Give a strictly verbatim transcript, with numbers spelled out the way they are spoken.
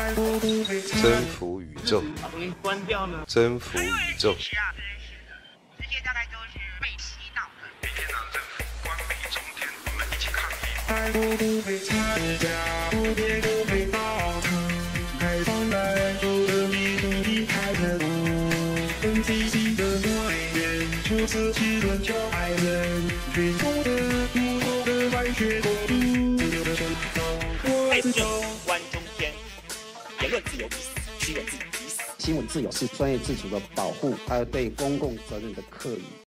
征服宇宙， 把东西关掉呢。 征服宇宙。 直接大概就是被洗脑了。 民进党政府官逼中天，我们一起抗议。 爱过不会参加，不跌不会倒腾，开放来说的迷途离开的路，分析新的诺言，就此气论就爱人，群众的不同的白雪国度，自由的生活，我自由。 关中天，言论自由必死，新闻自由必死。 新闻自由是专业自主的保护，还有对公共责任的课语。